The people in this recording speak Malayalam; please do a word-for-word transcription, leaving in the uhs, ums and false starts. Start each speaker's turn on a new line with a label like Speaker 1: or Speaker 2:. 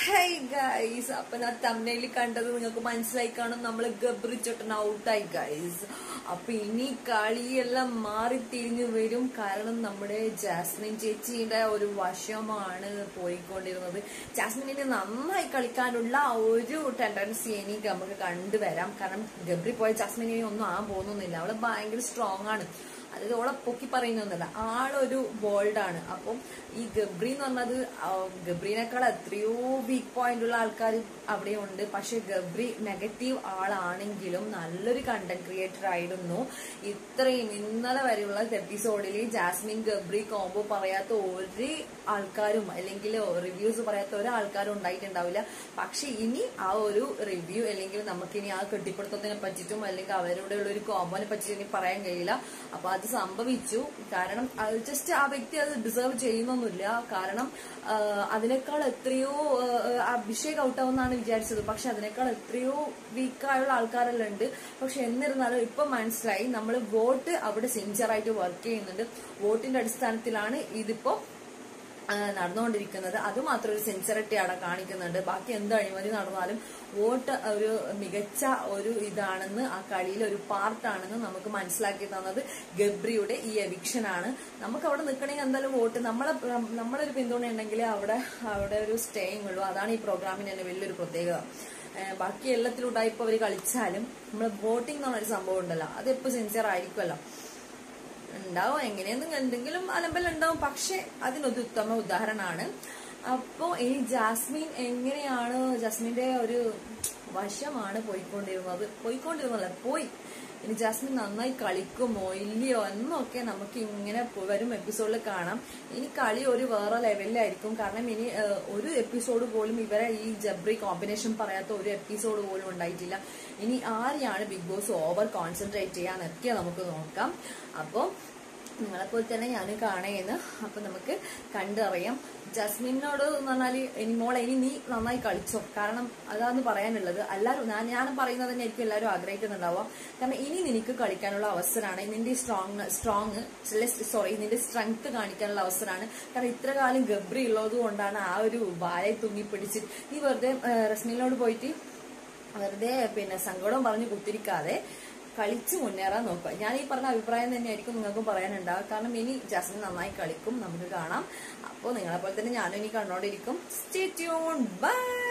Speaker 1: ഹൈ ഗൈസ്, അപ്പൊ ഞാൻ തമ്മിൽ കണ്ടത് നിങ്ങൾക്ക് മനസ്സിലായി കാണും. നമ്മള് ഗബ്രി ചേട്ടൻ ഔട്ടായി ഗൈസ്. അപ്പൊ ഇനി കളിയെല്ലാം മാറി തിരിഞ്ഞു വരും. കാരണം നമ്മുടെ ജാസ്മിൻ ചേച്ചിയുടെ ഒരു വശമാണ് പോയിക്കൊണ്ടിരുന്നത്. ജാസ്മിനെ നന്നായി കളിക്കാനുള്ള ഒരു ടെൻഡൻസി എനിക്ക് നമുക്ക് കണ്ടുവരാം. കാരണം ഗബ്രി പോയ ജാസ്മിനെ ഒന്നും ആകാൻ പോകുന്നില്ല. അവള് ഭയങ്കര സ്ട്രോങ് ആണ്. അതായത് ഓളെ പൊക്കി പറയുന്നൊന്നല്ല, ആളൊരു ബോൾഡാണ്. അപ്പം ഈ ഗബ്രി എന്ന് പറഞ്ഞത് ഗബ്രീനേക്കാൾ എത്രയോ വീക്ക് പോയിന്റ് ഉള്ള ആൾക്കാർ അവിടെ ഉണ്ട്. പക്ഷെ ഗബ്രി നെഗറ്റീവ് ആളാണെങ്കിലും നല്ലൊരു കണ്ടന്റ് ക്രിയേറ്റർ ആയിരുന്നു. ഇത്രയും ഇന്നലെ വരെയുള്ള എപ്പിസോഡിൽ ജാസ്മിൻ ഗബ്രി കോംബോ പറയാത്ത ഒരു ആൾക്കാരും അല്ലെങ്കിൽ റിവ്യൂസ് പറയാത്ത ഒരാൾക്കാരും ഉണ്ടായിട്ടുണ്ടാവില്ല. പക്ഷെ ഇനി ആ ഒരു റിവ്യൂ അല്ലെങ്കിൽ നമുക്കിനി ആ കെട്ടിപ്പിടുത്തത്തിനെ പറ്റിയിട്ടും അല്ലെങ്കിൽ അവരുടെ ഉള്ള ഒരു കോംബോനെ പറ്റിയിട്ടും ഇനി പറയാൻ കഴിയില്ല. അപ്പൊ അത് സംഭവിച്ചു. കാരണം ജസ്റ്റ് ആ വ്യക്തി അത് ഡിസേർവ് ചെയ്യുന്നൊന്നുമില്ല. കാരണം അതിനേക്കാൾ എത്രയോ അഭിഷേക് ഔട്ടാവുന്നാണ് വിചാരിച്ചത്. പക്ഷെ അതിനേക്കാൾ എത്രയോ വീക്കായുള്ള ആൾക്കാരെല്ലാം ഉണ്ട്. പക്ഷെ എന്നിരുന്നാലും ഇപ്പൊ മനസ്സിലായി നമ്മൾ വോട്ട് അവിടെ സിൻസിയറായിട്ട് വർക്ക് ചെയ്യുന്നുണ്ട്. വോട്ടിന്റെ അടിസ്ഥാനത്തിലാണ് ഇതിപ്പോ നടന്നുകൊണ്ടിരിക്കുന്നത്. അതുമാത്രം ഒരു സിൻസിയറിറ്റി അവിടെ കാണിക്കുന്നുണ്ട്. ബാക്കി എന്ത് അഴിമതി നടന്നാലും വോട്ട് ഒരു മികച്ച ഒരു ഇതാണെന്ന്, ആ കളിയിലെ ഒരു പാർട്ടാണെന്ന് നമുക്ക് മനസ്സിലാക്കി തന്നത് ഗബ്രിയുടെ ഈ എവിക്ഷൻ ആണ്. നമുക്ക് അവിടെ നിൽക്കണമെങ്കിൽ എന്തായാലും വോട്ട് നമ്മളെ നമ്മളൊരു പിന്തുണ ഉണ്ടെങ്കിൽ അവിടെ അവിടെ ഒരു സ്റ്റേയിങ് ഉള്ളൂ. അതാണ് ഈ പ്രോഗ്രാമിന് തന്നെ വലിയൊരു പ്രത്യേകത. ബാക്കി എല്ലാത്തിലൂടെ ഇപ്പൊ അവര് കളിച്ചാലും നമ്മള് വോട്ടിംഗ് എന്ന് പറഞ്ഞൊരു സംഭവം ഉണ്ടല്ലോ, അത് എപ്പോ സിൻസിയർ ആയിരിക്കുമല്ലോ. ഉണ്ടാവും, എങ്ങനെയെന്നും എന്തെങ്കിലും അലമ്പലം ഉണ്ടാവും. പക്ഷെ അതിനൊരു ഉത്തമ ഉദാഹരണമാണ്. അപ്പോ ഈ ജാസ്മിൻ എങ്ങനെയാണ്, ജാസ്മിന്റെ ഒരു വശമാണ് പോയിക്കൊണ്ടിരുന്നത്. പോയിക്കൊണ്ടിരുന്നല്ല പോയി ഇനി ജാസ്മിൻ നന്നായി കളിക്കുമോ ഇല്ലയോ എന്നൊക്കെ നമുക്ക് ഇങ്ങനെ വരും എപ്പിസോഡിൽ കാണാം. ഇനി കളി ഒരു വേറെ ലെവലിലായിരിക്കും. കാരണം ഇനി ഒരു എപ്പിസോഡ് പോലും ഇവരെ ഈ ജബ്രി കോമ്പിനേഷൻ പറയാത്ത ഒരു എപ്പിസോഡ് പോലും ഉണ്ടായിട്ടില്ല. ഇനി ആരെയാണ് ബിഗ് ബോസ് ഓവർ കോൺസെൻട്രേറ്റ് ചെയ്യാന്നൊക്കെ നമുക്ക് നോക്കാം. അപ്പൊ നിങ്ങളെപ്പോലെ തന്നെ ഞാൻ കാണുന്നു. അപ്പൊ നമുക്ക് കണ്ടറിയാം. ജാസ്മിനോട് എന്ന് പറഞ്ഞാല് ഇനി മോളെ ഇനി നീ നന്നായി കളിച്ചോ. കാരണം അതാന്ന് പറയാനുള്ളത്. എല്ലാവരും ഞാൻ ഞാൻ പറയുന്നത് തന്നെ ആയിരിക്കും എല്ലാവരും ആഗ്രഹിക്കുന്നുണ്ടാവുക. കാരണം ഇനി നിനക്ക് കളിക്കാനുള്ള അവസരമാണ്. നിന്റെ സ്ട്രോങ് സ്ട്രോങ് സോറി നിന്റെ സ്ട്രെങ്ത് കാണിക്കാനുള്ള അവസരമാണ്. കാരണം ഇത്ര കാലം ഗബ്രി ഉള്ളത് കൊണ്ടാണ് ആ ഒരു വാലയെ തുങ്ങിപ്പിടിച്ച് നീ വെറുതെ റസ്മിനോട് പോയിട്ട് വെറുതെ പിന്നെ സങ്കടവും പറഞ്ഞ് കുത്തിരിക്കാതെ കളിച്ച് മുന്നേറാൻ നോക്കുക. ഞാൻ ഈ പറഞ്ഞ അഭിപ്രായം തന്നെയായിരിക്കും നിങ്ങൾക്കും പറയാനുണ്ടാവുക. കാരണം ഇനി ജാസ്മിൻ നന്നായി കളിക്കും, നമുക്ക് കാണാം. അപ്പോൾ നിങ്ങളെ പോലെ തന്നെ ഞാനും ഇനി കണ്ടോണ്ടിരിക്കും. Stay tune, by.